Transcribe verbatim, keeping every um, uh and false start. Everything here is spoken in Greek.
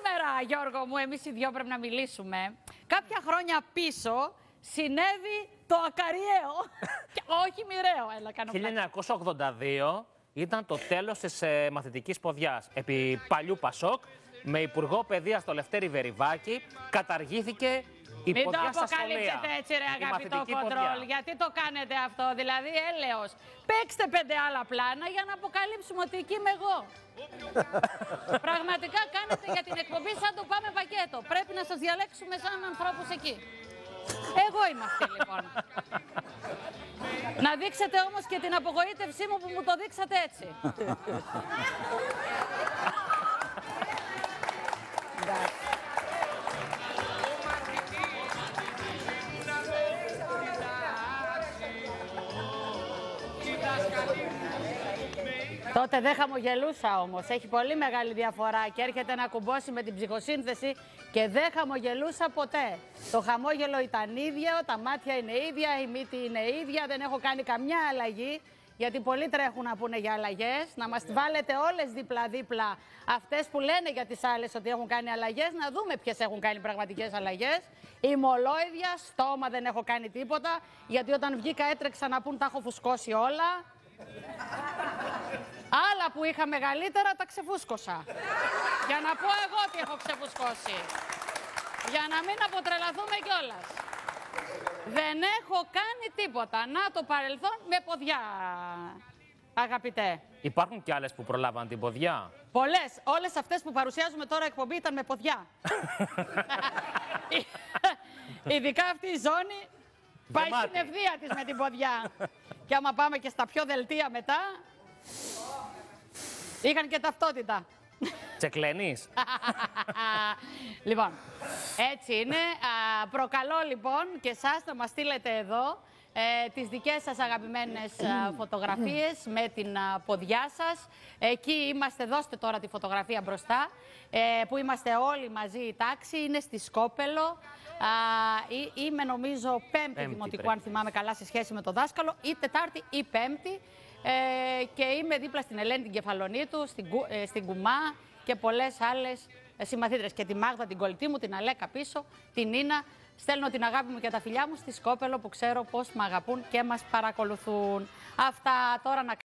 Σήμερα, Γιώργο μου, εμείς οι δυο πρέπει να μιλήσουμε. Κάποια χρόνια πίσω συνέβη το ακαριαίο. Όχι μοιραίο, έλα κάνω χίλια εννιακόσια ογδόντα δύο ήταν το τέλος της ε, μαθητικής ποδιάς. Επί παλιού Πασόκ, με υπουργό παιδείας το Λευτέρη Βερηβάκη, καταργήθηκε η Μην ποδιά στα σχολεία. Μην το αποκαλύψετε έτσι, ρε αγαπητό κοντρόλ. ποδιά. Γιατί το κάνετε αυτό, δηλαδή έλεος. Παίξτε πέντε άλλα πλάνα για να αποκαλύψουμε ότι εκεί είμαι εγώ. Πραγματικά κάνετε για την εκπομπή σαν το πάμε πακέτο. Πρέπει να σας διαλέξουμε σαν ανθρώπους εκεί. Εγώ είμαι αυτή λοιπόν. Να δείξετε όμως και την απογοήτευσή μου που μου το δείξατε έτσι. Τότε δεν χαμογελούσα όμως, έχει πολύ μεγάλη διαφορά και έρχεται να κουμπώσει με την ψυχοσύνθεση και δεν χαμογελούσα ποτέ. Το χαμόγελο ήταν ίδιο, τα μάτια είναι ίδια, η μύτη είναι ίδια, δεν έχω κάνει καμιά αλλαγή. Γιατί πολλοί τρέχουν να πούνε για αλλαγές, να μας βάλετε όλες δίπλα-δίπλα αυτές που λένε για τις άλλες ότι έχουν κάνει αλλαγές, να δούμε ποιες έχουν κάνει πραγματικές αλλαγές. Είμαι ολόιδια, στόμα δεν έχω κάνει τίποτα, γιατί όταν βγήκα έτρεξα να πούν τα έχω φουσκώσει όλα. Άλλα που είχα μεγαλύτερα τα ξεφούσκωσα. Για να πω εγώ τι έχω ξεφουσκώσει. Για να μην αποτρελαθούμε κιόλας. Δεν έχω κάνει τίποτα. Να το παρελθόν με ποδιά, αγαπητέ. Υπάρχουν κι άλλες που προλάβαν την ποδιά. Πολλές. Όλες αυτές που παρουσιάζουμε τώρα εκπομπή ήταν με ποδιά. Ειδικά αυτή η ζώνη πάει στην ευθεία της με την ποδιά. Και άμα πάμε και στα πιο δελτία μετά, είχαν και ταυτότητα. Τσεκλένεις. Λοιπόν, έτσι είναι. Α, προκαλώ λοιπόν και εσάς να μας στείλετε εδώ ε, τις δικές σας αγαπημένες α, φωτογραφίες με την α, ποδιά σας. Εκεί είμαστε, δώστε τώρα τη φωτογραφία μπροστά, ε, που είμαστε όλοι μαζί η τάξη, είναι στη Σκόπελο. Α, ή, είμαι νομίζω πέμπτη, πέμπτη δημοτικού, πρέπει. Αν θυμάμαι καλά, σε σχέση με το δάσκαλο, ή Τετάρτη ή Πέμπτη. Ε, και είμαι δίπλα στην Ελένη την Κεφαλονίτου, στην, ε, στην Κουμά και πολλές άλλες ε, συμμαθήτρες. Και τη Μάγδα την κολλητή μου, την Αλέκα πίσω, την Νίνα. Στέλνω την αγάπη μου και τα φιλιά μου στη Σκόπελο που ξέρω πώς με αγαπούν και μας παρακολουθούν. Αυτά τώρα να